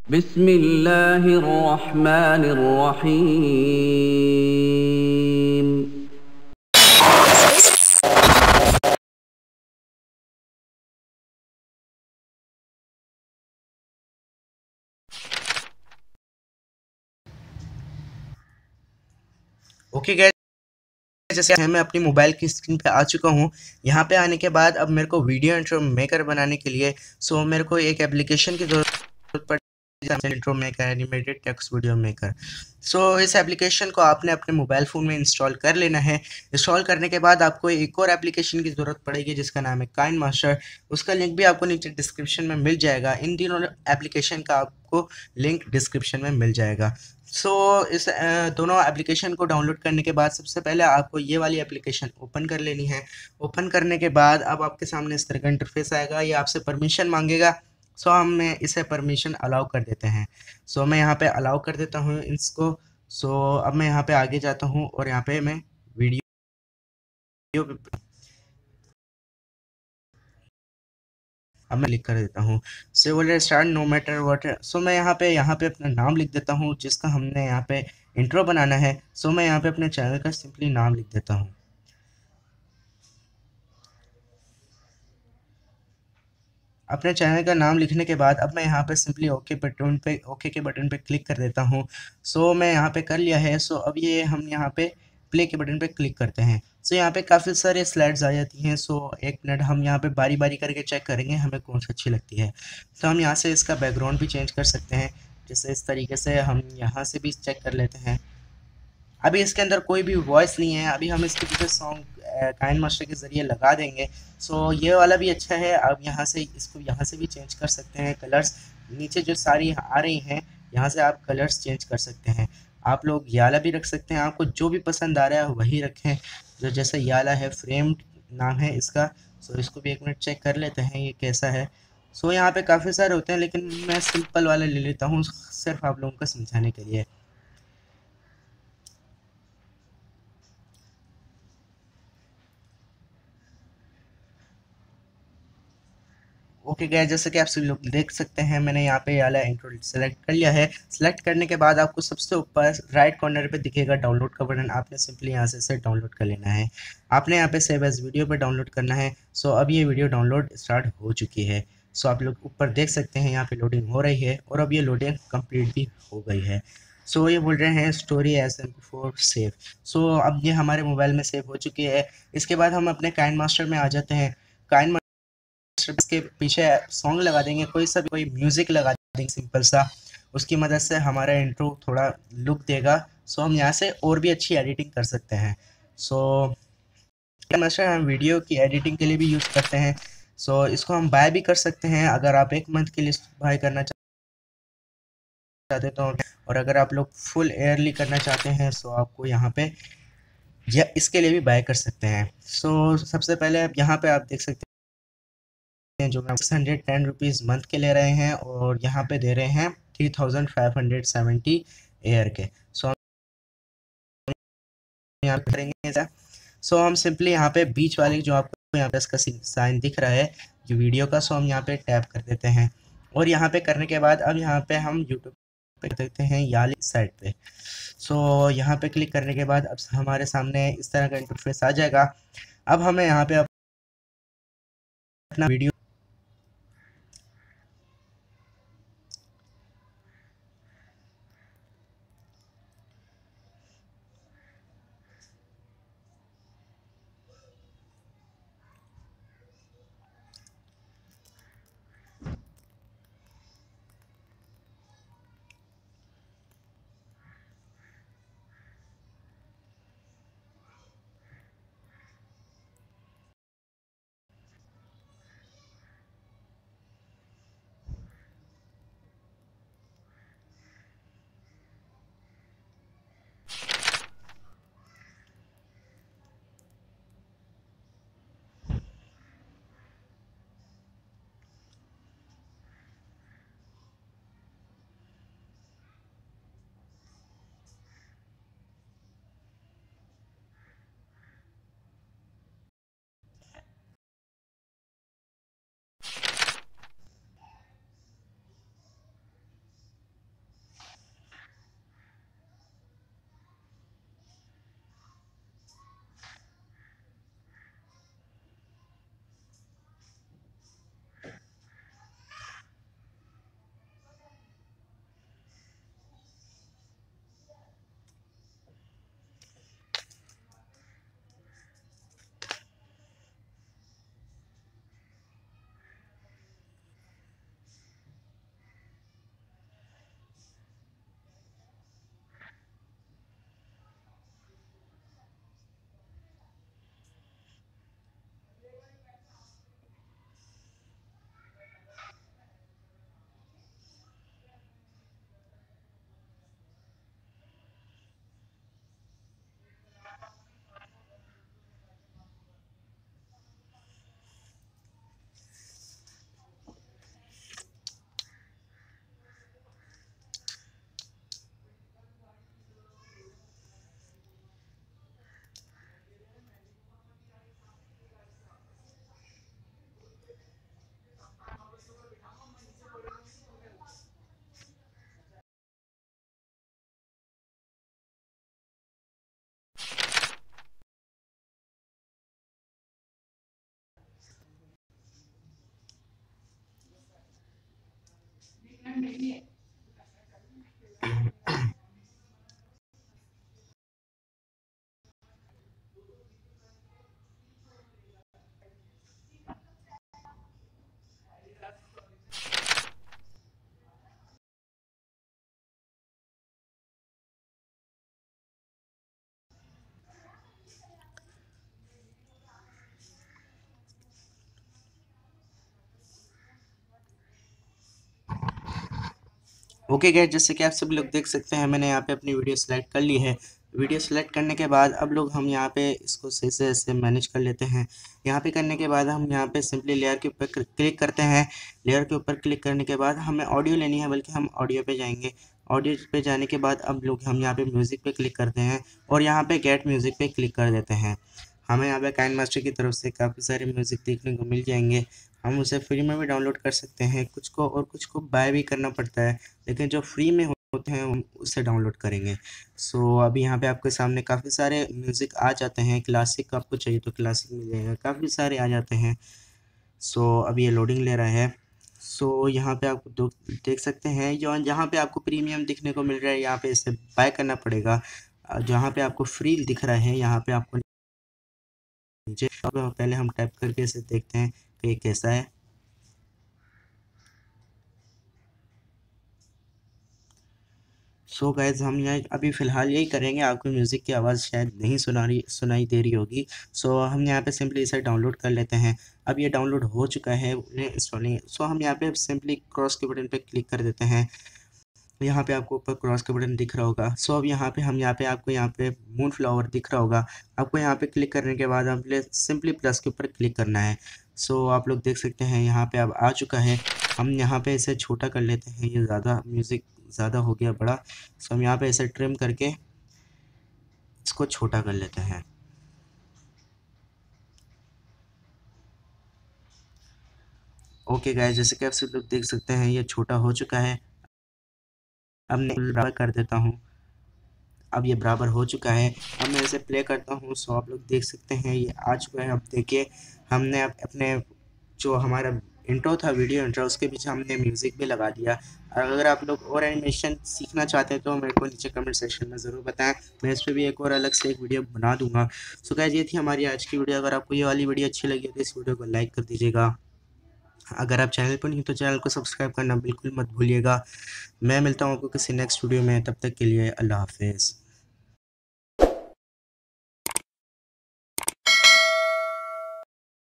बिस्मिल्लाहिर्रहमानिर्रहीम। Okay guys, जैसे मैं अपनी मोबाइल की स्क्रीन पे आ चुका हूँ। यहाँ पे आने के बाद अब मेरे को वीडियो इंट्रो मेकर बनाने के लिए मेरे को एक एप्लीकेशन की ज़रूरत पड़ी, intro maker, animated text video maker. इस एप्लीकेशन को आपने अपने मोबाइल फ़ोन में इंस्टॉल कर लेना है। इंस्टॉल करने के बाद आपको एक और एप्लीकेशन की ज़रूरत पड़ेगी जिसका नाम है काइनमास्टर। उसका लिंक भी आपको नीचे डिस्क्रिप्शन में मिल जाएगा। इन तीनों एप्लीकेशन का आपको लिंक डिस्क्रिप्शन में मिल जाएगा। इस दोनों एप्लीकेशन को डाउनलोड करने के बाद सबसे पहले आपको ये वाली एप्लीकेशन ओपन कर लेनी है। ओपन करने के बाद अब आपके सामने इस तरह का इंटरफेस आएगा। ये आपसे परमिशन मांगेगा। हम इसे परमिशन अलाउ कर देते हैं। मैं यहाँ पे अलाउ कर देता हूँ इसको। अब मैं यहाँ पे आगे जाता हूँ और यहाँ पे मैं वीडियो अब मैं लिख कर देता हूँ। बोल रहे स्टार्ट नो मैटर व्हाट। मैं यहाँ पे अपना नाम लिख देता हूँ जिसका हमने यहाँ पे इंट्रो बनाना है। मैं यहाँ पे अपने चैनल का सिंपली नाम लिख देता हूँ। अपने चैनल का नाम लिखने के बाद अब मैं यहाँ पे सिंपली ओके के बटन पे क्लिक कर देता हूँ। मैं यहाँ पे कर लिया है। अब ये हम यहाँ पे प्ले के बटन पे क्लिक करते हैं। यहाँ पे काफ़ी सारे स्लाइड्स आ जाती हैं। एक मिनट हम यहाँ पे बारी बारी करके चेक करेंगे हमें कौन सी अच्छी लगती है। हम यहाँ से इसका बैकग्राउंड भी चेंज कर सकते हैं। जैसे इस तरीके से हम यहाँ से भी चेक कर लेते हैं। अभी इसके अंदर कोई भी वॉइस नहीं है। अभी हम इसके पीछे सॉन्ग काइनमास्टर के ज़रिए लगा देंगे। ये वाला भी अच्छा है। अब यहाँ से इसको यहाँ से भी चेंज कर सकते हैं। कलर्स नीचे जो सारी आ रही हैं यहाँ से आप कलर्स चेंज कर सकते हैं। आप लोग ये वाला भी रख सकते हैं। आपको जो भी पसंद आ रहा है वही रखें। जो जैसे ये वाला है, फ्रेम्ड नाम है इसका। इसको भी एक मिनट चेक कर लेते हैं ये कैसा है। यहाँ पे काफ़ी सारे होते हैं लेकिन मैं सिंपल वाला ले लेता हूँ सिर्फ आप लोगों को समझाने के लिए। ओके गाइस, जैसे कि आप सभी लोग देख सकते हैं मैंने यहाँ पे वाला इंट्रो सेलेक्ट कर लिया है। सेलेक्ट करने के बाद आपको सबसे ऊपर राइट कॉर्नर पे दिखेगा डाउनलोड का बटन। आपने सिंपली यहाँ से इसे डाउनलोड कर लेना है। आपने यहाँ पे सेव एज वीडियो पे डाउनलोड करना है। अब ये वीडियो डाउनलोड स्टार्ट हो चुकी है। आप लोग ऊपर देख सकते हैं यहाँ पे लोडिंग हो रही है और अब ये लोडिंग कंप्लीट भी हो गई है। ये बोल रहे हैं स्टोरी एज MP4 सेव। अब ये हमारे मोबाइल में सेव हो चुकी है। इसके बाद हम अपने काइनमास्टर में आ जाते हैं। काइन के पीछे सॉन्ग लगा देंगे, कोई म्यूजिक लगा देंगे सिंपल सा। उसकी मदद से हमारा इंट्रो थोड़ा लुक देगा। हम यहाँ से और भी अच्छी एडिटिंग कर सकते हैं। हम वीडियो की एडिटिंग के लिए भी यूज़ करते हैं। इसको हम बाय भी कर सकते हैं अगर आप एक मंथ के लिए बाय करना चाहते तो। और अगर आप लोग फुल ईयरली करना चाहते हैं आपको यहाँ पे या इसके लिए भी बाय कर सकते हैं। सबसे पहले यहाँ पे आप देख सकते हैं जो 610 रुपीज़ मंथ के ले रहे हैं और यहाँ पे दे रहे हैं 3570 ईयर के। हम यहाँ पे करेंगे ऐसा। हम सिंपली यहाँ पे बीच वाले जो आपको यहाँ पे इसका साइन दिख रहा है जो वीडियो का, हम यहाँ पे टैप कर देते हैं। और यहाँ पे करने के बाद अब यहाँ पे हम यूट्यूब पे देखते हैं याली साइट पे। यहाँ पे क्लिक करने के बाद अब हमारे सामने इस तरह का इंटरफेस आ जाएगा। अब हमें यहाँ पे अपना वीडियो ओके गाइस, जैसे कि आप सब लोग देख सकते हैं मैंने यहाँ पे अपनी वीडियो सेलेक्ट कर ली है। वीडियो सेलेक्ट करने के बाद अब लोग हम यहाँ पे इसको सही से ऐसे मैनेज कर लेते हैं। यहाँ पे करने के बाद हम यहाँ पे सिंपली लेयर के ऊपर क्लिक करते हैं। लेयर के ऊपर क्लिक करने के बाद हमें ऑडियो लेनी है, बल्कि हम ऑडियो पे जाएंगे। ऑडियो पे जाने के बाद अब लोग हम यहाँ पे म्यूज़िक पे क्लिक करते हैं और यहाँ पे गेट म्यूज़िक पे क्लिक कर देते हैं। हमें यहाँ पे काइन मास्टर की तरफ से काफ़ी सारे म्यूज़िक देखने को मिल जाएंगे। हम उसे फ्री में भी डाउनलोड कर सकते हैं, कुछ को और कुछ को बाय भी करना पड़ता है, लेकिन जो फ्री में होते हैं हम उससे डाउनलोड करेंगे। सो अभी यहाँ पे आपके सामने काफ़ी सारे म्यूज़िक आ जाते हैं। क्लासिक आपको चाहिए तो क्लासिक मिल जाएगा, काफ़ी सारे आ जाते हैं। सो अभी ये लोडिंग ले रहा है। सो यहाँ पे आप देख सकते हैं जो जहाँ पे आपको प्रीमियम दिखने को मिल रहा है, यहाँ पे इसे बाय करना पड़ेगा। जहाँ पे आपको फ्री दिख रहा है यहाँ पे आपको नीचे, पहले हम टाइप करके इसे देखते हैं कि ये कैसा है। सो गाइज हम यहाँ अभी फ़िलहाल यही करेंगे। आपको म्यूज़िक की आवाज़ शायद नहीं सुनाई दे रही होगी। सो हम यहाँ पे सिंपली इसे डाउनलोड कर लेते हैं। अब ये डाउनलोड हो चुका है, उन्हें इंस्टॉलिंग। सो हम यहाँ पे सिंपली क्रॉस के बटन पे क्लिक कर देते हैं। यहाँ पे आपको ऊपर क्रॉस का बटन दिख रहा होगा। सो अब यहाँ पे हम यहाँ पे आपको यहाँ पे मून फ्लावर दिख रहा होगा। आपको यहाँ पे क्लिक करने के बाद आपने सिंपली प्लस के ऊपर क्लिक करना है। सो आप लोग देख सकते हैं यहाँ पे अब आ चुका है। हम यहाँ पे इसे छोटा कर लेते हैं, ये ज़्यादा म्यूज़िक ज़्यादा हो गया बड़ा। सो हम यहाँ पे इसे ट्रिम करके इसको छोटा कर लेते हैं। ओके गाइस, जैसे कि आप सब लोग देख सकते हैं ये छोटा हो चुका है। अब मैं बराबर कर देता हूँ। अब ये बराबर हो चुका है। अब मैं इसे प्ले करता हूँ। सो आप लोग देख सकते हैं ये आ चुका है। अब देखिए हमने अपने जो हमारा इंट्रो था, वीडियो इंट्रो, उसके पीछे हमने म्यूज़िक भी लगा दिया। और अगर आप लोग और एनिमेशन सीखना चाहते हैं तो मेरे को नीचे कमेंट सेक्शन में ज़रूर बताएं, मैं इस पर भी एक और अलग से एक वीडियो बना दूंगा। सो गाइस, ये थी हमारी आज की वीडियो। अगर आपको ये वाली वीडियो अच्छी लगी तो इस वीडियो को लाइक कर दीजिएगा। अगर आप चैनल पर नहीं तो चैनल को सब्सक्राइब करना बिल्कुल मत भूलिएगा। मैं मिलता हूँ आपको किसी नेक्स्ट वीडियो में, तब तक के लिए अल्लाह हाफिज़।